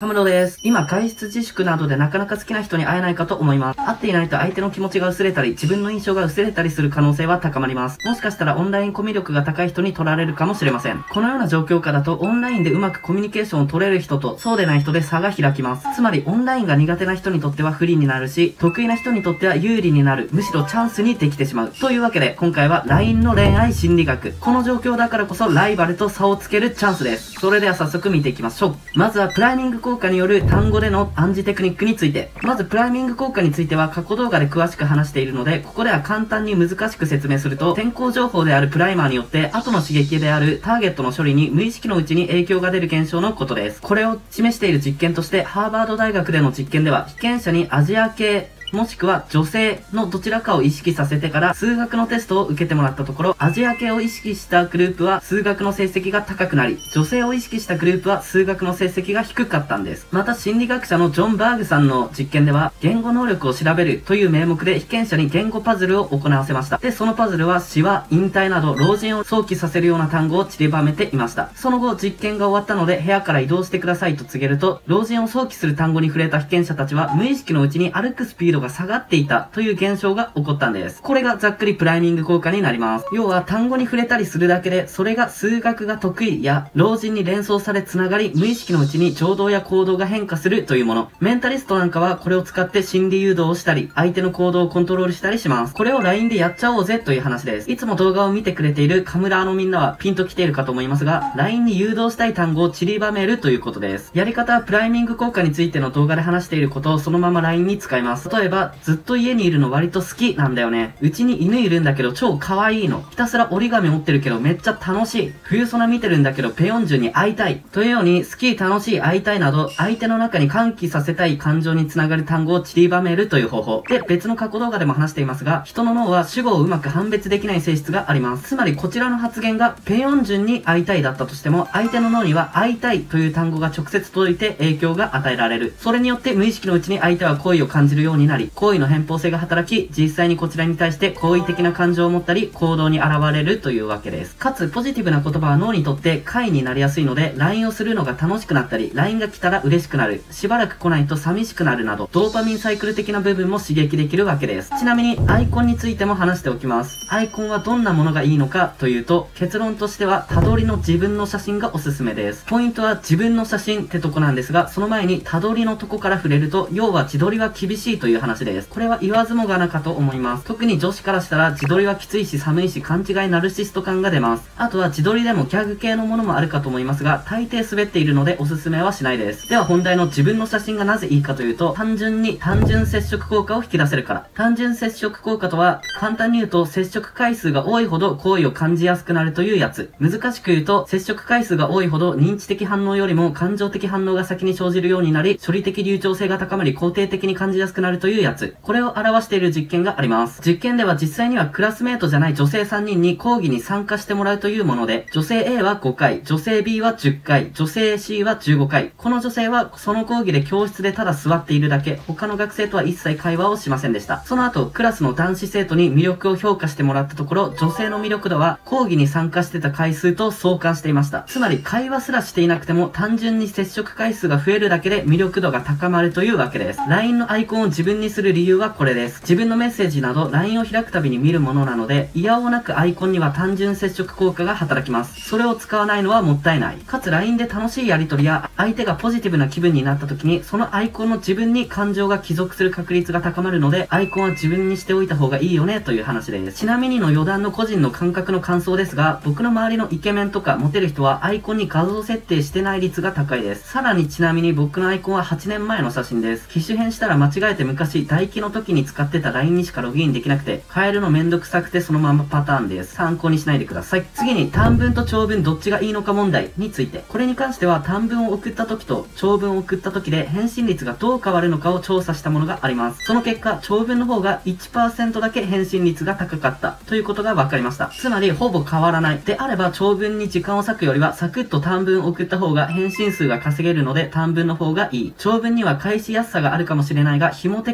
ムロです。今、外出自粛などでなかなか好きな人に会えないかと思います。会っていないと相手の気持ちが薄れたり、自分の印象が薄れたりする可能性は高まります。もしかしたらオンラインコミュ力が高い人に取られるかもしれません。このような状況下だと、オンラインでうまくコミュニケーションを取れる人と、そうでない人で差が開きます。つまり、オンラインが苦手な人にとっては不利になるし、得意な人にとっては有利になる、むしろチャンスにできてしまう。というわけで、今回は LINE の恋愛心理学。この状況だからこそ、ライバルと差をつけるチャンスです。それでは早速見ていきましょう。まずは、プライミング効果による単語での暗示テクニックについて。まず、プライミング効果については過去動画で詳しく話しているので、ここでは簡単に難しく説明すると、先行情報であるプライマーによって、後の刺激であるターゲットの処理に無意識のうちに影響が出る現象のことです。これを示している実験として、ハーバード大学での実験では、被験者にアジア系、もしくは女性のどちらかを意識させてから数学のテストを受けてもらったところ、アジア系を意識したグループは数学の成績が高くなり、女性を意識したグループは数学の成績が低かったんです。また心理学者のジョン・バーグさんの実験では、言語能力を調べるという名目で被験者に言語パズルを行わせました。で、そのパズルは死は、引退など老人を想起させるような単語を散りばめていました。その後、実験が終わったので部屋から移動してくださいと告げると、老人を想起する単語に触れた被験者たちは無意識のうちに歩くスピードが下がっていたという現象が起こったんです。これがざっくりプライミング効果になります。要は単語に触れたりするだけで、それが数学が得意や老人に連想され繋がり、無意識のうちに情動や行動が変化するというもの。メンタリストなんかはこれを使って心理誘導をしたり、相手の行動をコントロールしたりします。これを LINE でやっちゃおうぜという話です。いつも動画を見てくれているカムラーのみんなはピンと来ているかと思いますが、LINE に誘導したい単語を散りばめるということです。やり方はプライミング効果についての動画で話していることをそのまま LINE に使います。例えば、ずっと家にいるの割と好きなんだよね。うちに犬いるんだけど超可愛いの。ひたすら折り紙持ってるけどめっちゃ楽しい。冬空見てるんだけどペヨンジュンに会いたい。というように好き、楽しい、会いたいなど相手の中に喚起させたい感情につながる単語を散りばめるという方法。で、別の過去動画でも話していますが、人の脳は主語をうまく判別できない性質があります。つまりこちらの発言がペヨンジュンに会いたいだったとしても、相手の脳には会いたいという単語が直接届いて影響が与えられる。それによって無意識のうちに相手は好意を感じるようになり、好意の偏方性が働き、実際にこちらに対して好意的な感情を持ったり行動に現れるというわけです。かつポジティブな言葉は脳にとって快になりやすいので、 LINE をするのが楽しくなったり、 LINE が来たら嬉しくなる、しばらく来ないと寂しくなるなど、ドーパミンサイクル的な部分も刺激できるわけです。ちなみにアイコンについても話しておきます。アイコンはどんなものがいいのかというと、結論としてはたどりの自分の写真がおすすめです。ポイントは自分の写真ってとこなんですが、その前にたどりのとこから触れると、要は自撮りは厳しいという話です。これは言わずもがなかと思います。特に女子からしたら自撮りはきついし寒いし勘違いナルシスト感が出ます。あとは自撮りでもギャグ系のものもあるかと思いますが、大抵滑っているのでおすすめはしないです。では本題の自分の写真がなぜいいかというと、単純に単純接触効果を引き出せるから。単純接触効果とは、簡単に言うと接触回数が多いほど好意を感じやすくなるというやつ。難しく言うと、接触回数が多いほど認知的反応よりも感情的反応が先に生じるようになり、処理的流暢性が高まり肯定的に感じやすくなるというやつ。これを表している実験があります。実験では実際にはクラスメートじゃない女性3人に講義に参加してもらうというもので、女性 A は5回、女性 B は10回、女性 C は15回。この女性はその講義で教室でただ座っているだけ、他の学生とは一切会話をしませんでした。その後、クラスの男子生徒に魅力を評価してもらったところ、女性の魅力度は講義に参加してた回数と相関していました。つまり会話すらしていなくても単純に接触回数が増えるだけで魅力度が高まるというわけです。LINE のアイコンを自分にする理由はこれです。自分のメッセージなど LINE を開くたびに見るものなので、いやおなくアイコンには単純接触効果が働きます。それを使わないのはもったいない。かつ LINE で楽しいやり取りや相手がポジティブな気分になった時に、そのアイコンの自分に感情が帰属する確率が高まるので、アイコンは自分にしておいた方がいいよねという話です。ちなみにの余談の個人の感覚の感想ですが、僕の周りのイケメンとかモテる人はアイコンに画像設定してない率が高いです。さらにちなみに僕のアイコンは8年前の写真です。機種変したら間違えて昔唾液の時に使ってた LINE にしかログインできなくて、変えるのめんどくさくてそのままパターンです。参考にしないでください。次に短文と長文どっちがいいのか問題について。これに関しては短文を送った時と長文を送った時で返信率がどう変わるのかを調査したものがあります。その結果、長文の方が 1% だけ返信率が高かったということが分かりました。つまりほぼ変わらない。であれば長文に時間を割くよりはサクッと短文を送った方が返信数が稼げるので短文の方がいい。長文には返しやすさがあるかもしれないが、紐手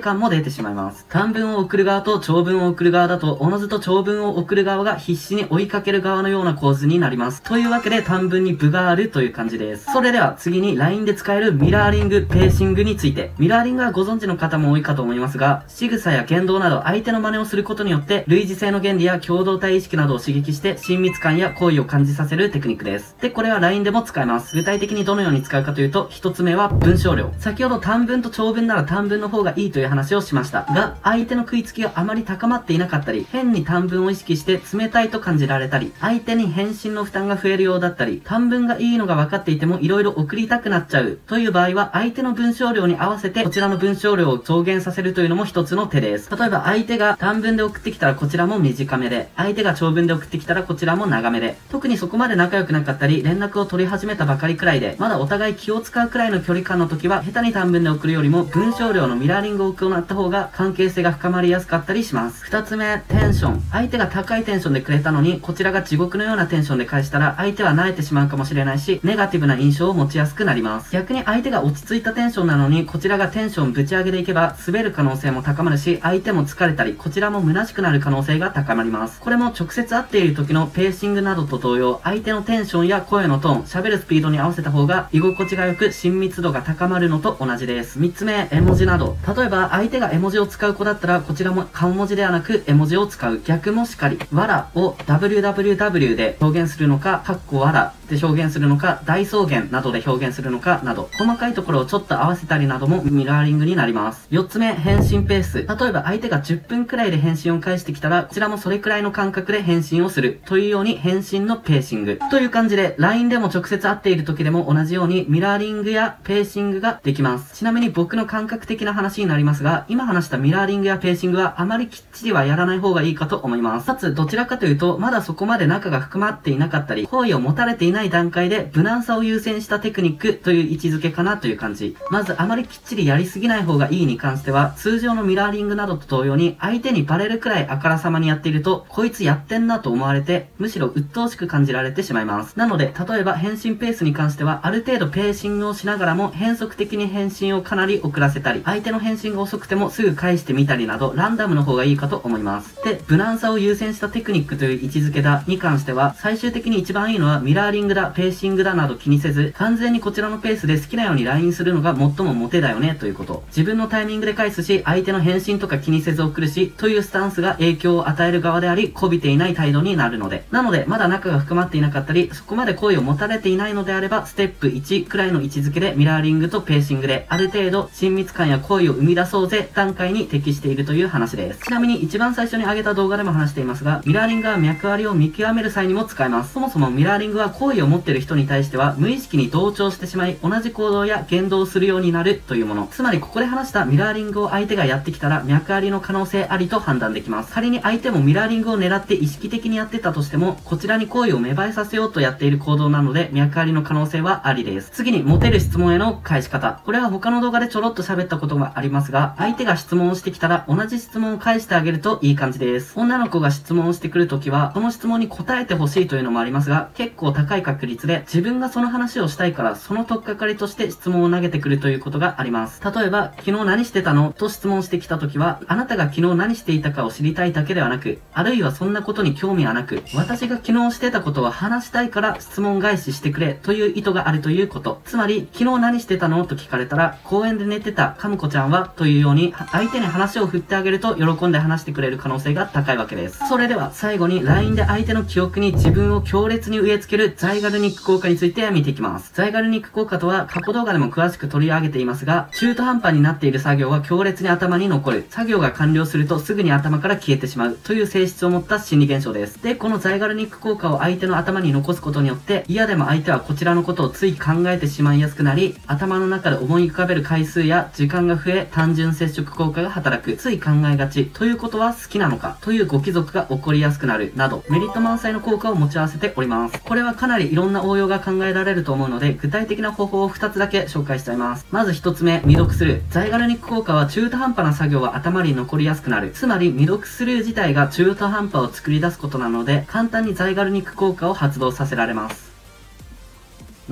感も出てしまいます。短文を送る側と長文を送る側だと、おのずと長文を送る側が必死に追いかける側のような構図になります。というわけで短文に分があるという感じです。それでは次に LINE で使えるミラーリング、ペーシングについて。ミラーリングはご存知の方も多いかと思いますが、仕草や言動など相手の真似をすることによって類似性の原理や共同体意識などを刺激して親密感や好意を感じさせるテクニックです。で、これは LINE でも使えます。具体的にどのように使うかというと、一つ目は文章量。先ほど短文と長文なら短文の方がいいという話をしましたが、相手の食いつきがあまり高まっていなかったり、変に短文を意識して冷たいと感じられたり、相手に返信の負担が増えるようだったり、短文がいいのが分かっていても色々送りたくなっちゃうという場合は、相手の文章量に合わせてこちらの文章量を増減させるというのも一つの手です。例えば相手が短文で送ってきたらこちらも短めで、相手が長文で送ってきたらこちらも長めで、特にそこまで仲良くなかったり、連絡を取り始めたばかりくらいで、まだお互い気を使うくらいの距離感の時は、下手に短文で送るよりも文章量のミラーリングを行った方が関係性が深まりやすかったりします。二つ目、テンション。相手が高いテンションでくれたのに、こちらが地獄のようなテンションで返したら、相手は慣れてしまうかもしれないし、ネガティブな印象を持ちやすくなります。逆に相手が落ち着いたテンションなのに、こちらがテンションぶち上げでいけば、滑る可能性も高まるし、相手も疲れたり、こちらも虚しくなる可能性が高まります。これも直接会っている時のペーシングなどと同様、相手のテンションや声のトーン、喋るスピードに合わせた方が居心地が良く親密度が高まるのと同じです。三つ目、絵文字など。例えば相手が絵文字を使う子だったら、こちらも顔文字ではなく絵文字を使う。逆もしかり。わらを www で表現するのか、わらで表現するのか、大草原などで表現するのかなど、細かいところをちょっと合わせたりなどもミラーリングになります。四つ目、返信ペース。例えば相手が10分くらいで返信を返してきたら、こちらもそれくらいの間隔で返信をする。というように返信のペーシング。という感じで、LINE でも直接会っている時でも同じようにミラーリングやペーシングができます。ちなみに僕の感覚的な話になりますが、今話したミラーリングやペーシングはあまりきっちりはやらない方がいいかと思います。かつ、どちらかというと、まだそこまで仲が含まっていなかったり、好意を持たれていない段階で無難さを優先したテクニックという位置づけかなという感じ。まずあまりきっちりやりすぎない方がいいに関しては、通常のミラーリングなどと同様に相手にバレるくらいあからさまにやっていると、こいつやってんなと思われて、むしろ鬱陶しく感じられてしまいます。なので、例えば返信ペースに関しては、ある程度ペーシングをしながらも変則的に返信をかなり遅らせたり、相手の返信が遅くてもすぐ返してみたりなど、ランダムの方がいいかと思います。で、無難さを優先したテクニックという位置づけだに関しては、最終的に一番いいのはミラーリングだ、ペーシングだなど気にせず、完全にこちらのペースで好きなように LINE するのが最もモテだよねということ。自分のタイミングで返すし、相手の返信とか気にせず送るし、というスタンスが影響を与える側であり、媚びていない態度になるので。なので、まだ仲が深まっていなかったり、そこまで好意を持たれていないのであれば、ステップ1くらいの位置づけでミラーリングとペーシングで、ある程度親密感や好意を生み出そうぜ段階に適しているという話です。ちなみに一番最初に上げた動画でも話していますが、ミラーリングは脈ありを見極める際にも使えます。そもそもミラーリングは好意を持っている人に対しては、無意識に同調してしまい、同じ行動や言動をするようになるというもの。つまりここで話したミラーリングを相手がやってきたら、脈ありの可能性ありと判断できます。仮に相手もミラーリングを狙って意識的にやってたとしても、こちらに好意を芽生えさせようとやっている行動なので、脈ありの可能性はありです。次に、モテる質問への返し方。これは他の動画でちょろっと喋ったことがありますが、相手が質問をしてきたら、同じ質問を返してあげるといい感じです。女の子が質問をしてくるときは、その質問に答えてほしいというのもありますが、結構高い確率で、自分がその話をしたいから、その取っかかりとして質問を投げてくるということがあります。例えば、昨日何してたのと質問してきたときは、あなたが昨日何していたかを知りたいだけではなく、あるいはそんなことに興味はなく、私が昨日してたことは話したいから質問返ししてくれという意図があるということ。つまり、昨日何してたのと聞かれたら、公園で寝てたカムコちゃんはというように、相手に話を振ってあげると喜んで話してくれる可能性が高いわけです。それでは最後に LINE で相手の記憶に自分を強烈に植え付けるザイガルニック効果について見ていきます。ザイガルニック効果とは過去動画でも詳しく取り上げていますが、中途半端になっている作業は強烈に頭に残る。作業が完了するとすぐに頭から消えてしまうという性質を持った心理現象です。で、このザイガルニック効果を相手の頭に残すことによって、嫌でも相手はこちらのことをつい考えてしまいやすくなり、頭の中で思い浮かべる回数や時間が増え、単純接触効果が働く。つい考えがち。ということは好きなのかというご貴族が起こりやすくなる。など、メリット満載の効果を持ち合わせております。これはかなりいろんな応用が考えられると思うので、具体的な方法を2つだけ紹介しちゃいます。まず1つ目、未読スルー。ザイガルニック効果は中途半端な作業は頭に残りやすくなる。つまり未読スルー自体が中途半端を作り出すことなので、簡単にザイガルニック効果を発動させられます。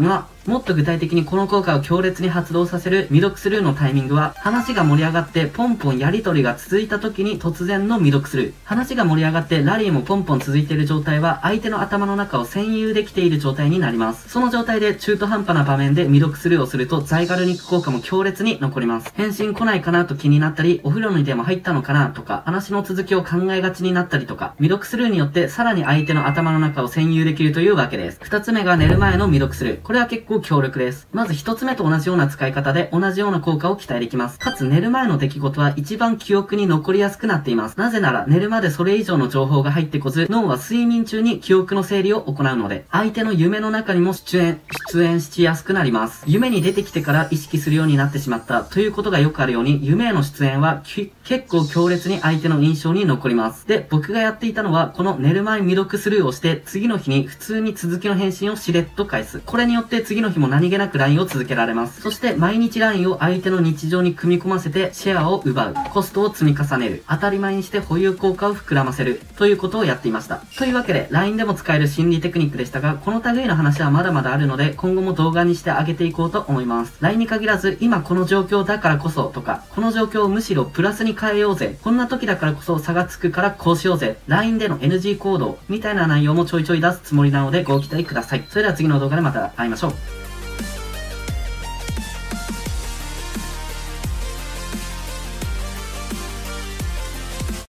もっと具体的にこの効果を強烈に発動させる未読スルーのタイミングは、話が盛り上がってポンポンやりとりが続いた時に突然の未読スルー。話が盛り上がってラリーもポンポン続いている状態は、相手の頭の中を占有できている状態になります。その状態で中途半端な場面で未読スルーをすると、ザイガルニック効果も強烈に残ります。返信来ないかなと気になったり、お風呂にでも入ったのかなとか、話の続きを考えがちになったりとか、未読スルーによってさらに相手の頭の中を占有できるというわけです。二つ目が寝る前の未読スルー。これは結構強力です。まず一つ目と同じような使い方で同じような効果を期待できます。かつ寝る前の出来事は一番記憶に残りやすくなっています。なぜなら寝るまでそれ以上の情報が入ってこず、脳は睡眠中に記憶の整理を行うので、相手の夢の中にも出演しやすくなります。夢に出てきてから意識するようになってしまったということがよくあるように、夢への出演は結構強烈に相手の印象に残ります。で、僕がやっていたのは、この寝る前未読スルーをして、次の日に普通に続きの返信をしれっと返す。これによって次の日も何気なく LINE を続けられます。そして毎日 LINE を相手の日常に組み込ませてシェアを奪う。コストを積み重ねる。当たり前にして保有効果を膨らませる。ということをやっていました。というわけで、LINE でも使える心理テクニックでしたが、この類の話はまだまだあるので、今後も動画にしてあげていこうと思います。LINE に限らず、今この状況だからこそとか、この状況をむしろプラスに変えようぜ。こんな時だからこそ差がつくからこうしようぜ。LINE での NG 行動みたいな内容もちょいちょい出すつもりなのでご期待ください。それでは次の動画でまた会いましょう。